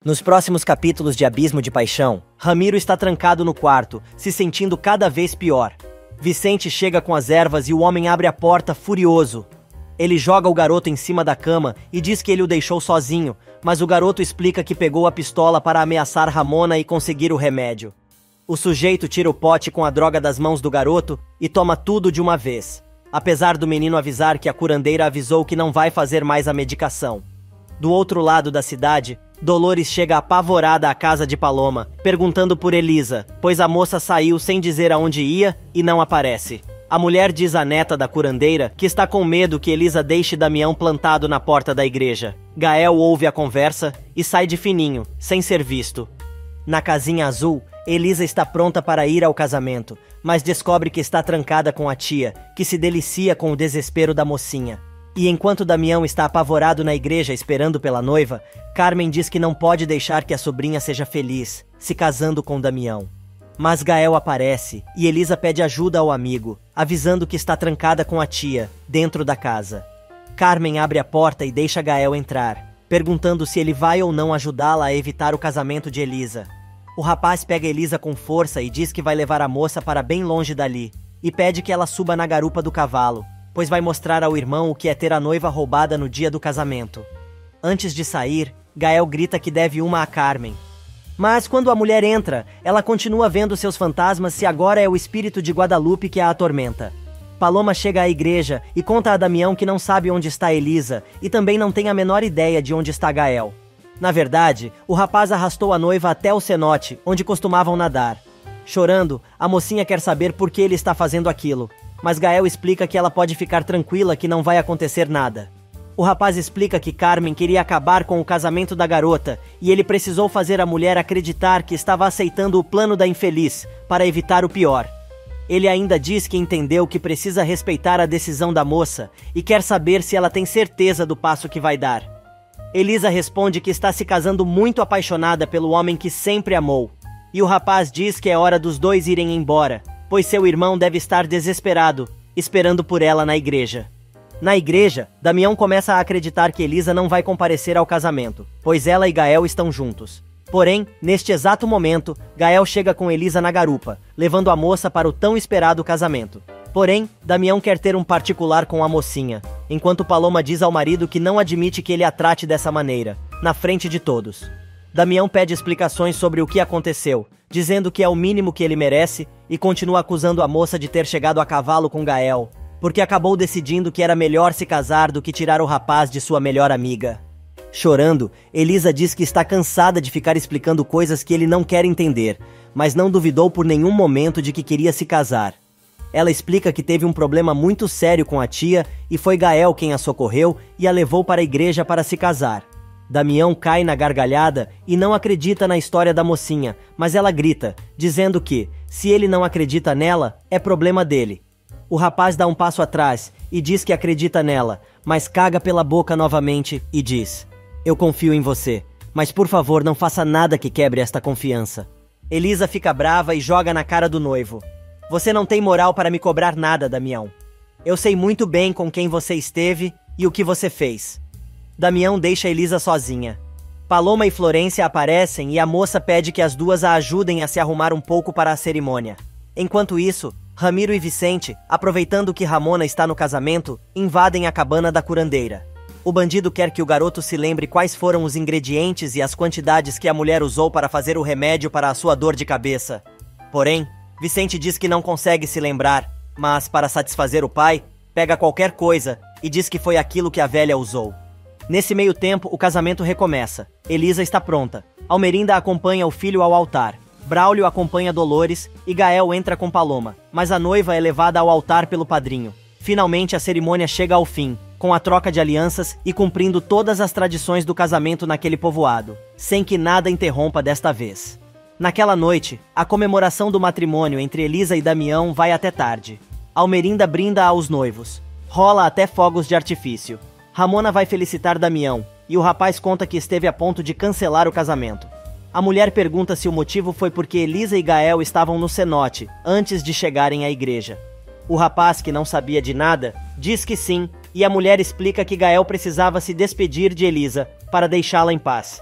Nos próximos capítulos de Abismo de Paixão, Ramiro está trancado no quarto, se sentindo cada vez pior. Vicente chega com as ervas e o homem abre a porta furioso. Ele joga o garoto em cima da cama e diz que ele o deixou sozinho, mas o garoto explica que pegou a pistola para ameaçar Ramona e conseguir o remédio. O sujeito tira o pote com a droga das mãos do garoto e toma tudo de uma vez, apesar do menino avisar que a curandeira avisou que não vai fazer mais a medicação. Do outro lado da cidade, Dolores chega apavorada à casa de Paloma, perguntando por Elisa, pois a moça saiu sem dizer aonde ia e não aparece. A mulher diz à neta da curandeira que está com medo que Elisa deixe Damião plantado na porta da igreja. Gael ouve a conversa e sai de fininho, sem ser visto. Na casinha azul, Elisa está pronta para ir ao casamento, mas descobre que está trancada com a tia, que se delicia com o desespero da mocinha. E enquanto Damião está apavorado na igreja esperando pela noiva, Carmen diz que não pode deixar que a sobrinha seja feliz, se casando com Damião. Mas Gael aparece e Elisa pede ajuda ao amigo, avisando que está trancada com a tia, dentro da casa. Carmen abre a porta e deixa Gael entrar, perguntando se ele vai ou não ajudá-la a evitar o casamento de Elisa. O rapaz pega Elisa com força e diz que vai levar a moça para bem longe dali, e pede que ela suba na garupa do cavalo, pois vai mostrar ao irmão o que é ter a noiva roubada no dia do casamento. Antes de sair, Gael grita que deve uma a Carmen. Mas quando a mulher entra, ela continua vendo seus fantasmas se agora é o espírito de Guadalupe que a atormenta. Paloma chega à igreja e conta a Damião que não sabe onde está Elisa e também não tem a menor ideia de onde está Gael. Na verdade, o rapaz arrastou a noiva até o cenote, onde costumavam nadar. Chorando, a mocinha quer saber por que ele está fazendo aquilo, mas Gael explica que ela pode ficar tranquila que não vai acontecer nada. O rapaz explica que Carmen queria acabar com o casamento da garota e ele precisou fazer a mulher acreditar que estava aceitando o plano da infeliz para evitar o pior. Ele ainda diz que entendeu que precisa respeitar a decisão da moça e quer saber se ela tem certeza do passo que vai dar. Elisa responde que está se casando muito apaixonada pelo homem que sempre amou, e o rapaz diz que é hora dos dois irem embora, pois seu irmão deve estar desesperado, esperando por ela na igreja. Na igreja, Damião começa a acreditar que Elisa não vai comparecer ao casamento, pois ela e Gael estão juntos. Porém, neste exato momento, Gael chega com Elisa na garupa, levando a moça para o tão esperado casamento. Porém, Damião quer ter um particular com a mocinha, enquanto Paloma diz ao marido que não admite que ele a trate dessa maneira, na frente de todos. Damião pede explicações sobre o que aconteceu, dizendo que é o mínimo que ele merece e continua acusando a moça de ter chegado a cavalo com Gael, porque acabou decidindo que era melhor se casar do que tirar o rapaz de sua melhor amiga. Chorando, Elisa diz que está cansada de ficar explicando coisas que ele não quer entender, mas não duvidou por nenhum momento de que queria se casar. Ela explica que teve um problema muito sério com a tia e foi Gael quem a socorreu e a levou para a igreja para se casar. Damião cai na gargalhada e não acredita na história da mocinha, mas ela grita, dizendo que, se ele não acredita nela, é problema dele. O rapaz dá um passo atrás e diz que acredita nela, mas caga pela boca novamente e diz: "Eu confio em você, mas por favor não faça nada que quebre esta confiança." Elisa fica brava e joga na cara do noivo: "Você não tem moral para me cobrar nada, Damião. Eu sei muito bem com quem você esteve e o que você fez." Damião deixa Elisa sozinha. Paloma e Florência aparecem e a moça pede que as duas a ajudem a se arrumar um pouco para a cerimônia. Enquanto isso, Ramiro e Vicente, aproveitando que Ramona está no casamento, invadem a cabana da curandeira. O bandido quer que o garoto se lembre quais foram os ingredientes e as quantidades que a mulher usou para fazer o remédio para a sua dor de cabeça. Porém, Vicente diz que não consegue se lembrar, mas, para satisfazer o pai, pega qualquer coisa e diz que foi aquilo que a velha usou. Nesse meio tempo, o casamento recomeça. Elisa está pronta. Almerinda acompanha o filho ao altar. Braulio acompanha Dolores e Gael entra com Paloma, mas a noiva é levada ao altar pelo padrinho. Finalmente a cerimônia chega ao fim, com a troca de alianças e cumprindo todas as tradições do casamento naquele povoado, sem que nada interrompa desta vez. Naquela noite, a comemoração do matrimônio entre Elisa e Damião vai até tarde. Almerinda brinda aos noivos. Rola até fogos de artifício. Ramona vai felicitar Damião, e o rapaz conta que esteve a ponto de cancelar o casamento. A mulher pergunta se o motivo foi porque Elisa e Gael estavam no cenote, antes de chegarem à igreja. O rapaz, que não sabia de nada, diz que sim, e a mulher explica que Gael precisava se despedir de Elisa, para deixá-la em paz.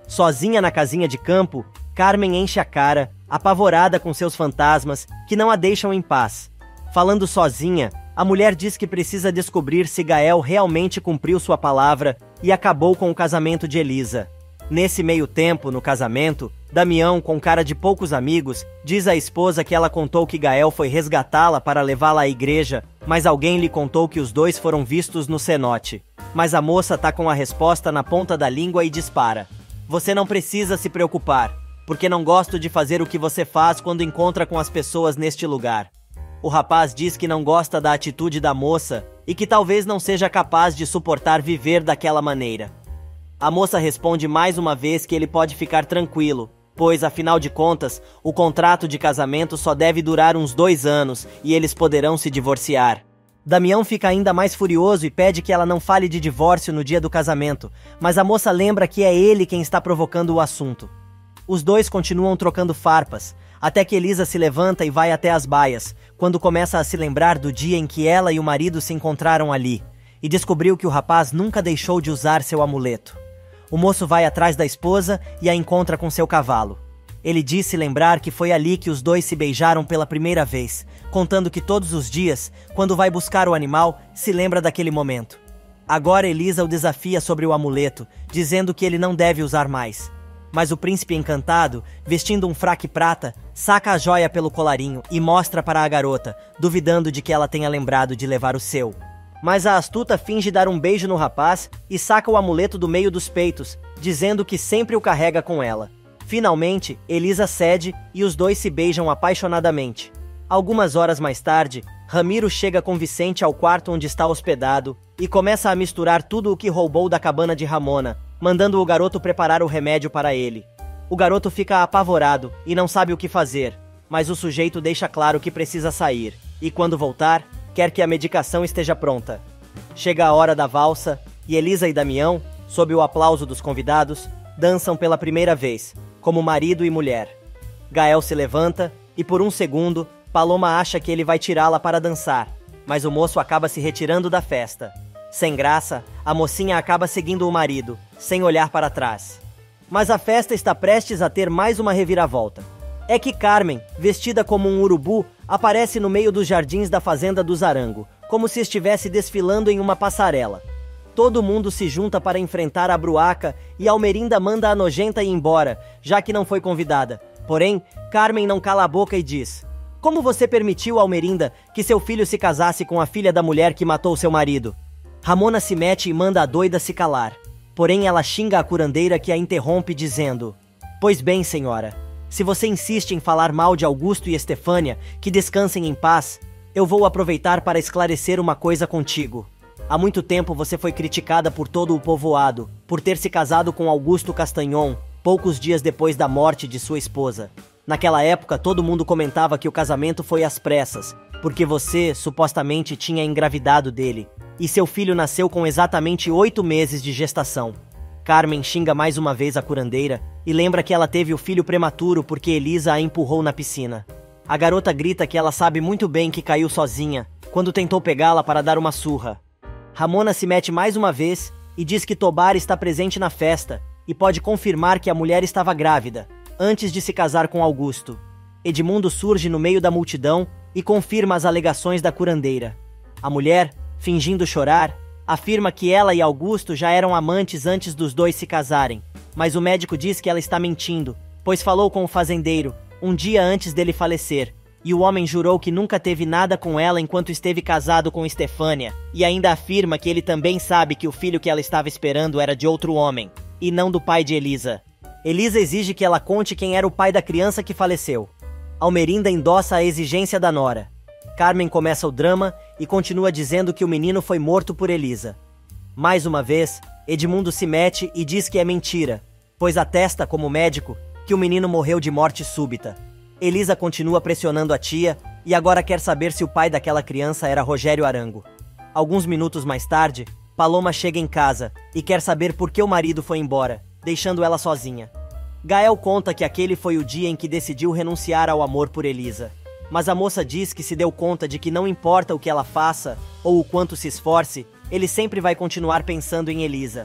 Sozinha na casinha de campo, Carmen enche a cara, apavorada com seus fantasmas, que não a deixam em paz. Falando sozinha, a mulher diz que precisa descobrir se Gael realmente cumpriu sua palavra e acabou com o casamento de Elisa. Nesse meio tempo, no casamento, Damião, com cara de poucos amigos, diz à esposa que ela contou que Gael foi resgatá-la para levá-la à igreja, mas alguém lhe contou que os dois foram vistos no cenote. Mas a moça tá com a resposta na ponta da língua e dispara: "Você não precisa se preocupar, porque não gosto de fazer o que você faz quando encontra com as pessoas neste lugar." O rapaz diz que não gosta da atitude da moça e que talvez não seja capaz de suportar viver daquela maneira. A moça responde mais uma vez que ele pode ficar tranquilo, pois, afinal de contas, o contrato de casamento só deve durar uns 2 anos e eles poderão se divorciar. Damião fica ainda mais furioso e pede que ela não fale de divórcio no dia do casamento, mas a moça lembra que é ele quem está provocando o assunto. Os dois continuam trocando farpas, até que Elisa se levanta e vai até as baias, quando começa a se lembrar do dia em que ela e o marido se encontraram ali, e descobriu que o rapaz nunca deixou de usar seu amuleto. O moço vai atrás da esposa e a encontra com seu cavalo. Ele disse lembrar que foi ali que os dois se beijaram pela primeira vez, contando que todos os dias, quando vai buscar o animal, se lembra daquele momento. Agora Elisa o desafia sobre o amuleto, dizendo que ele não deve usar mais. Mas o príncipe encantado, vestindo um fraque prata, saca a joia pelo colarinho e mostra para a garota, duvidando de que ela tenha lembrado de levar o seu. Mas a astuta finge dar um beijo no rapaz e saca o amuleto do meio dos peitos, dizendo que sempre o carrega com ela. Finalmente, Elisa cede e os dois se beijam apaixonadamente. Algumas horas mais tarde, Ramiro chega com Vicente ao quarto onde está hospedado e começa a misturar tudo o que roubou da cabana de Ramona, mandando o garoto preparar o remédio para ele. O garoto fica apavorado e não sabe o que fazer, mas o sujeito deixa claro que precisa sair, e quando voltar, quer que a medicação esteja pronta. Chega a hora da valsa, e Elisa e Damião, sob o aplauso dos convidados, dançam pela primeira vez, como marido e mulher. Gael se levanta, e por um segundo, Paloma acha que ele vai tirá-la para dançar, mas o moço acaba se retirando da festa. Sem graça, a mocinha acaba seguindo o marido, sem olhar para trás. Mas a festa está prestes a ter mais uma reviravolta. É que Carmen, vestida como um urubu, aparece no meio dos jardins da fazenda do Zarango, como se estivesse desfilando em uma passarela. Todo mundo se junta para enfrentar a bruaca e Almerinda manda a nojenta ir embora, já que não foi convidada. Porém, Carmen não cala a boca e diz: "Como você permitiu, Almerinda, que seu filho se casasse com a filha da mulher que matou seu marido?" Ramona se mete e manda a doida se calar. Porém, ela xinga a curandeira que a interrompe dizendo: "Pois bem, senhora, se você insiste em falar mal de Augusto e Estefânia, que descansem em paz, eu vou aproveitar para esclarecer uma coisa contigo. Há muito tempo você foi criticada por todo o povoado, por ter se casado com Augusto Castagnon, poucos dias depois da morte de sua esposa. Naquela época, todo mundo comentava que o casamento foi às pressas, porque você, supostamente, tinha engravidado dele, e seu filho nasceu com exatamente 8 meses de gestação." Carmen xinga mais uma vez a curandeira e lembra que ela teve o filho prematuro porque Elisa a empurrou na piscina. A garota grita que ela sabe muito bem que caiu sozinha, quando tentou pegá-la para dar uma surra. Ramona se mete mais uma vez e diz que Tobar está presente na festa e pode confirmar que a mulher estava grávida, antes de se casar com Augusto. Edmundo surge no meio da multidão e confirma as alegações da curandeira. A mulher, fingindo chorar, afirma que ela e Augusto já eram amantes antes dos dois se casarem, mas o médico diz que ela está mentindo, pois falou com o fazendeiro, um dia antes dele falecer, e o homem jurou que nunca teve nada com ela enquanto esteve casado com Estefânia, e ainda afirma que ele também sabe que o filho que ela estava esperando era de outro homem, e não do pai de Elisa. Elisa exige que ela conte quem era o pai da criança que faleceu. Almerinda endossa a exigência da nora. Carmen começa o drama e continua dizendo que o menino foi morto por Elisa. Mais uma vez, Edmundo se mete e diz que é mentira, pois atesta, como médico, que o menino morreu de morte súbita. Elisa continua pressionando a tia e agora quer saber se o pai daquela criança era Rogério Arango. Alguns minutos mais tarde, Paloma chega em casa e quer saber por que o marido foi embora, deixando ela sozinha. Gael conta que aquele foi o dia em que decidiu renunciar ao amor por Elisa. Mas a moça diz que se deu conta de que não importa o que ela faça ou o quanto se esforce, ele sempre vai continuar pensando em Elisa.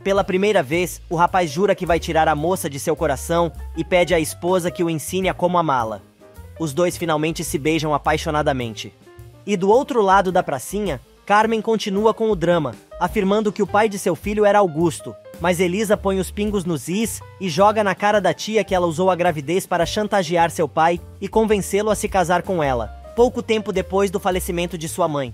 Pela primeira vez, o rapaz jura que vai tirar a moça de seu coração e pede à esposa que o ensine a como amá-la. Os dois finalmente se beijam apaixonadamente. E do outro lado da pracinha, Carmen continua com o drama, afirmando que o pai de seu filho era Augusto, mas Elisa põe os pingos nos is e joga na cara da tia que ela usou a gravidez para chantagear seu pai e convencê-lo a se casar com ela, pouco tempo depois do falecimento de sua mãe.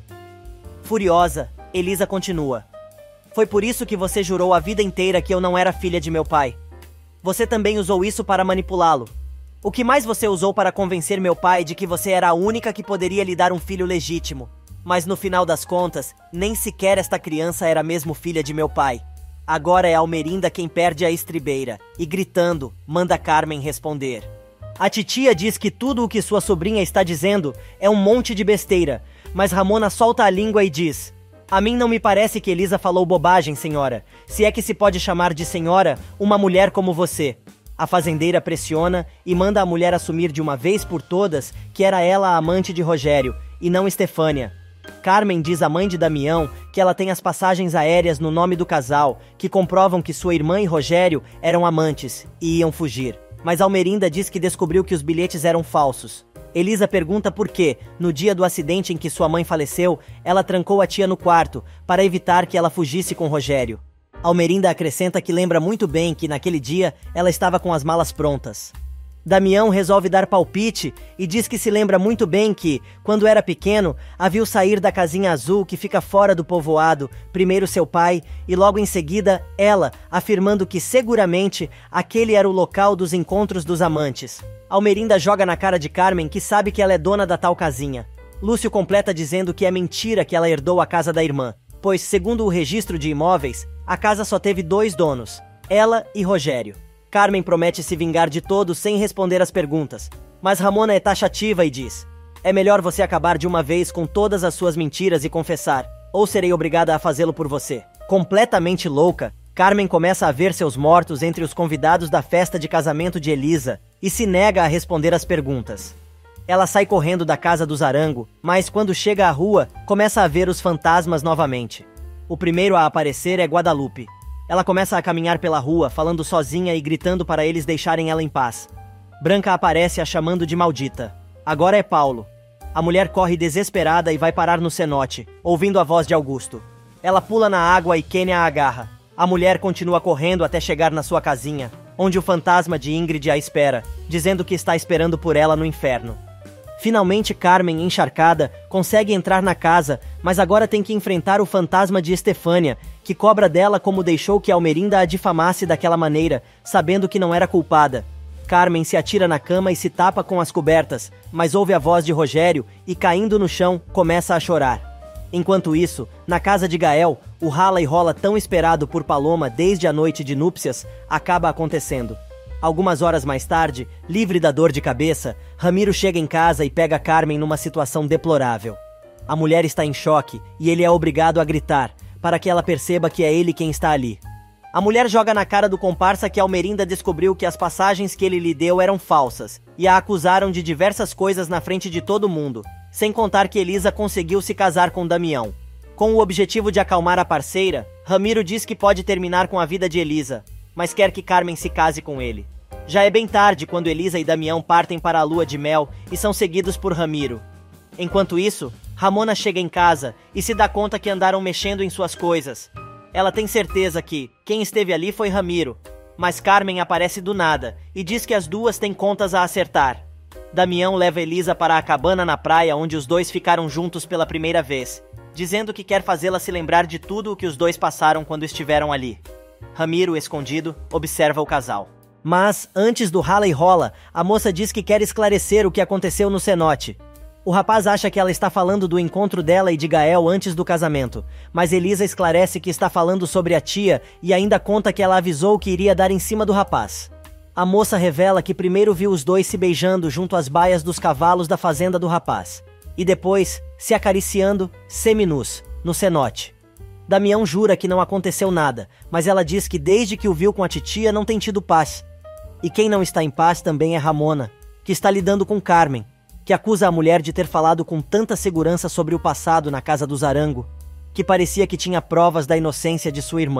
Furiosa, Elisa continua. Foi por isso que você jurou a vida inteira que eu não era filha de meu pai. Você também usou isso para manipulá-lo. O que mais você usou para convencer meu pai de que você era a única que poderia lhe dar um filho legítimo? Mas no final das contas, nem sequer esta criança era mesmo filha de meu pai. Agora é Almerinda quem perde a estribeira, e gritando, manda Carmen responder. A titia diz que tudo o que sua sobrinha está dizendo é um monte de besteira, mas Ramona solta a língua e diz: a mim não me parece que Elisa falou bobagem, senhora, se é que se pode chamar de senhora uma mulher como você. A fazendeira pressiona e manda a mulher assumir de uma vez por todas que era ela a amante de Rogério, e não Estefânia. Carmen diz à mãe de Damião que ela tem as passagens aéreas no nome do casal, que comprovam que sua irmã e Rogério eram amantes e iam fugir. Mas Almerinda diz que descobriu que os bilhetes eram falsos. Elisa pergunta por que, no dia do acidente em que sua mãe faleceu, ela trancou a tia no quarto, para evitar que ela fugisse com Rogério. Almerinda acrescenta que lembra muito bem que naquele dia ela estava com as malas prontas. Damião resolve dar palpite e diz que se lembra muito bem que, quando era pequeno, a viu sair da casinha azul que fica fora do povoado, primeiro seu pai e logo em seguida ela, afirmando que seguramente aquele era o local dos encontros dos amantes. Almerinda joga na cara de Carmen que sabe que ela é dona da tal casinha. Lúcio completa dizendo que é mentira que ela herdou a casa da irmã, pois, segundo o registro de imóveis, a casa só teve 2 donos, ela e Rogério. Carmen promete se vingar de todos sem responder às perguntas, mas Ramona é taxativa e diz: é melhor você acabar de uma vez com todas as suas mentiras e confessar, ou serei obrigada a fazê-lo por você. Completamente louca, Carmen começa a ver seus mortos entre os convidados da festa de casamento de Elisa e se nega a responder às perguntas. Ela sai correndo da casa do Zarango, mas quando chega à rua, começa a ver os fantasmas novamente. O primeiro a aparecer é Guadalupe. Ela começa a caminhar pela rua, falando sozinha e gritando para eles deixarem ela em paz. Branca aparece a chamando de maldita. Agora é Paulo. A mulher corre desesperada e vai parar no cenote, ouvindo a voz de Augusto. Ela pula na água e Kênia a agarra. A mulher continua correndo até chegar na sua casinha, onde o fantasma de Ingrid a espera, dizendo que está esperando por ela no inferno. Finalmente Carmen, encharcada, consegue entrar na casa, mas agora tem que enfrentar o fantasma de Estefânia, que cobra dela como deixou que Almerinda a difamasse daquela maneira, sabendo que não era culpada. Carmen se atira na cama e se tapa com as cobertas, mas ouve a voz de Rogério e, caindo no chão, começa a chorar. Enquanto isso, na casa de Gael, o rala e rola tão esperado por Paloma desde a noite de núpcias acaba acontecendo. Algumas horas mais tarde, livre da dor de cabeça, Ramiro chega em casa e pega Carmen numa situação deplorável. A mulher está em choque e ele é obrigado a gritar, para que ela perceba que é ele quem está ali. A mulher joga na cara do comparsa que Almerinda descobriu que as passagens que ele lhe deu eram falsas, e a acusaram de diversas coisas na frente de todo mundo, sem contar que Elisa conseguiu se casar com Damião. Com o objetivo de acalmar a parceira, Ramiro diz que pode terminar com a vida de Elisa, mas quer que Carmen se case com ele. Já é bem tarde quando Elisa e Damião partem para a lua de mel e são seguidos por Ramiro. Enquanto isso, Ramona chega em casa e se dá conta que andaram mexendo em suas coisas. Ela tem certeza que quem esteve ali foi Ramiro, mas Carmen aparece do nada e diz que as duas têm contas a acertar. Damião leva Elisa para a cabana na praia onde os dois ficaram juntos pela primeira vez, dizendo que quer fazê-la se lembrar de tudo o que os dois passaram quando estiveram ali. Ramiro, escondido, observa o casal. Mas, antes do rala e rola, a moça diz que quer esclarecer o que aconteceu no cenote. O rapaz acha que ela está falando do encontro dela e de Gael antes do casamento, mas Elisa esclarece que está falando sobre a tia e ainda conta que ela avisou que iria dar em cima do rapaz. A moça revela que primeiro viu os dois se beijando junto às baias dos cavalos da fazenda do rapaz, e depois se acariciando, seminus, no cenote. Damião jura que não aconteceu nada, mas ela diz que desde que o viu com a titia não tem tido paz. E quem não está em paz também é Ramona, que está lidando com Carmen, que acusa a mulher de ter falado com tanta segurança sobre o passado na casa do Zarango, que parecia que tinha provas da inocência de sua irmã,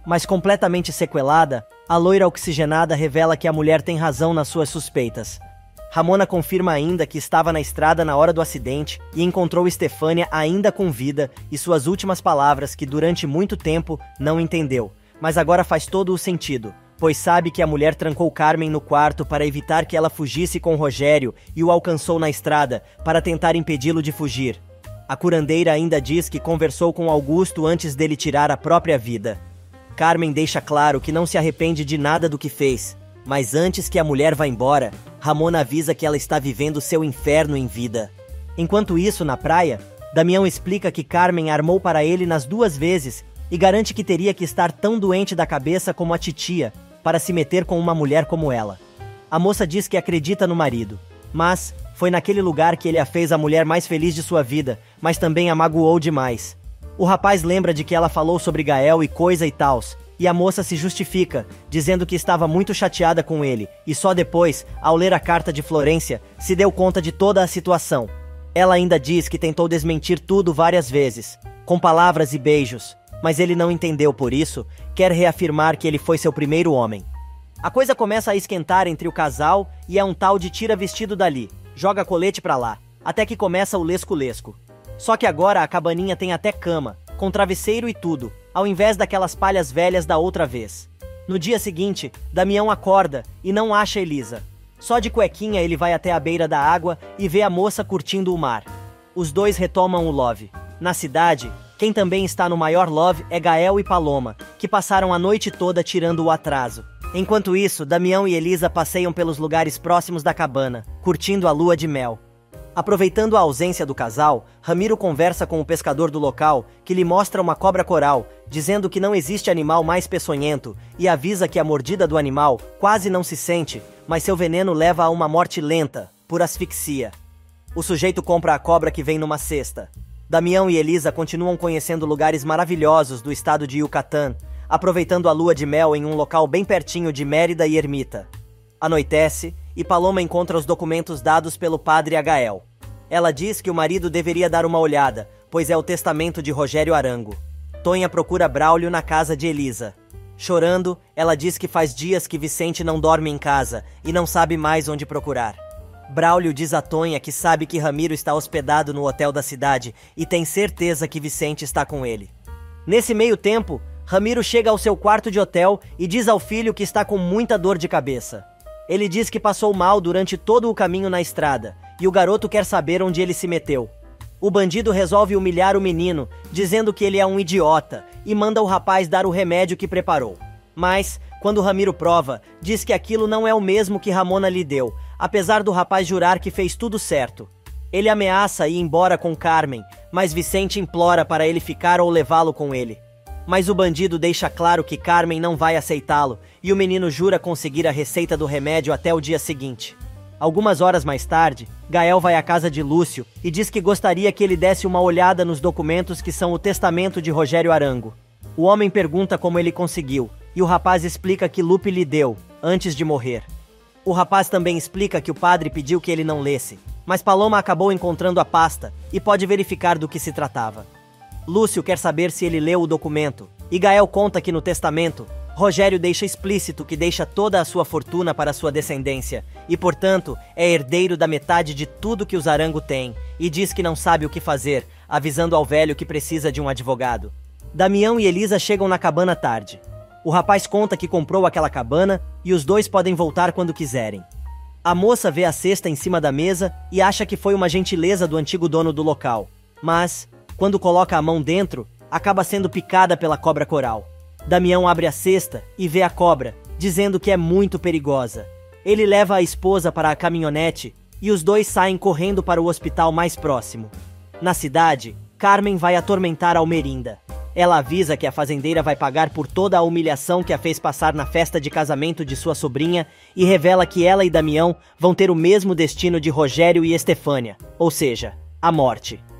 Mas completamente sequelada, a loira oxigenada revela que a mulher tem razão nas suas suspeitas. Ramona confirma ainda que estava na estrada na hora do acidente e encontrou Estefânia ainda com vida e suas últimas palavras que durante muito tempo não entendeu, mas agora faz todo o sentido, pois sabe que a mulher trancou Carmen no quarto para evitar que ela fugisse com Rogério e o alcançou na estrada para tentar impedi-lo de fugir. A curandeira ainda diz que conversou com Augusto antes dele tirar a própria vida. Carmen deixa claro que não se arrepende de nada do que fez, mas antes que a mulher vá embora, Ramona avisa que ela está vivendo seu inferno em vida. Enquanto isso, na praia, Damião explica que Carmen armou para ele nas 2 vezes e garante que teria que estar tão doente da cabeça como a titia para se meter com uma mulher como ela. A moça diz que acredita no marido, mas foi naquele lugar que ele a fez a mulher mais feliz de sua vida, mas também a magoou demais. O rapaz lembra de que ela falou sobre Gael e coisa e tals, e a moça se justifica, dizendo que estava muito chateada com ele, e só depois, ao ler a carta de Florência, se deu conta de toda a situação. Ela ainda diz que tentou desmentir tudo várias vezes, com palavras e beijos, mas ele não entendeu por isso, quer reafirmar que ele foi seu primeiro homem. A coisa começa a esquentar entre o casal e é um tal de tira vestido dali, joga colete pra lá, até que começa o lesco-lesco. Só que agora a cabaninha tem até cama, com travesseiro e tudo, ao invés daquelas palhas velhas da outra vez. No dia seguinte, Damião acorda e não acha Elisa. Só de cuequinha ele vai até a beira da água e vê a moça curtindo o mar. Os dois retomam o love. Na cidade, quem também está no maior love é Gael e Paloma, que passaram a noite toda tirando o atraso. Enquanto isso, Damião e Elisa passeiam pelos lugares próximos da cabana, curtindo a lua de mel. Aproveitando a ausência do casal, Ramiro conversa com o pescador do local, que lhe mostra uma cobra coral, dizendo que não existe animal mais peçonhento, e avisa que a mordida do animal quase não se sente, mas seu veneno leva a uma morte lenta, por asfixia. O sujeito compra a cobra que vem numa cesta. Damião e Elisa continuam conhecendo lugares maravilhosos do estado de Yucatán, aproveitando a lua de mel em um local bem pertinho de Mérida e Ermita. Anoitece, e Paloma encontra os documentos dados pelo padre a Gael. Ela diz que o marido deveria dar uma olhada, pois é o testamento de Rogério Arango. Tonha procura Braulio na casa de Elisa. Chorando, ela diz que faz dias que Vicente não dorme em casa e não sabe mais onde procurar. Braulio diz a Tonha que sabe que Ramiro está hospedado no hotel da cidade e tem certeza que Vicente está com ele. Nesse meio tempo, Ramiro chega ao seu quarto de hotel e diz ao filho que está com muita dor de cabeça. Ele diz que passou mal durante todo o caminho na estrada, e o garoto quer saber onde ele se meteu. O bandido resolve humilhar o menino, dizendo que ele é um idiota, e manda o rapaz dar o remédio que preparou. Mas, quando Ramiro prova, diz que aquilo não é o mesmo que Ramona lhe deu, apesar do rapaz jurar que fez tudo certo. Ele ameaça ir embora com Carmen, mas Vicente implora para ele ficar ou levá-lo com ele. Mas o bandido deixa claro que Carmen não vai aceitá-lo, e o menino jura conseguir a receita do remédio até o dia seguinte. Algumas horas mais tarde, Gael vai à casa de Lúcio e diz que gostaria que ele desse uma olhada nos documentos que são o testamento de Rogério Arango. O homem pergunta como ele conseguiu, e o rapaz explica que Lupe lhe deu, antes de morrer. O rapaz também explica que o padre pediu que ele não lesse, mas Paloma acabou encontrando a pasta e pode verificar do que se tratava. Lúcio quer saber se ele leu o documento, e Gael conta que no testamento, Rogério deixa explícito que deixa toda a sua fortuna para sua descendência, e portanto é herdeiro da metade de tudo que os Arango têm, e diz que não sabe o que fazer, avisando ao velho que precisa de um advogado. Damião e Elisa chegam na cabana tarde. O rapaz conta que comprou aquela cabana e os dois podem voltar quando quiserem. A moça vê a cesta em cima da mesa e acha que foi uma gentileza do antigo dono do local, mas, quando coloca a mão dentro, acaba sendo picada pela cobra coral. Damião abre a cesta e vê a cobra, dizendo que é muito perigosa. Ele leva a esposa para a caminhonete e os dois saem correndo para o hospital mais próximo. Na cidade, Carmen vai atormentar Almerinda. Ela avisa que a fazendeira vai pagar por toda a humilhação que a fez passar na festa de casamento de sua sobrinha e revela que ela e Damião vão ter o mesmo destino de Rogério e Estefânia, ou seja, a morte.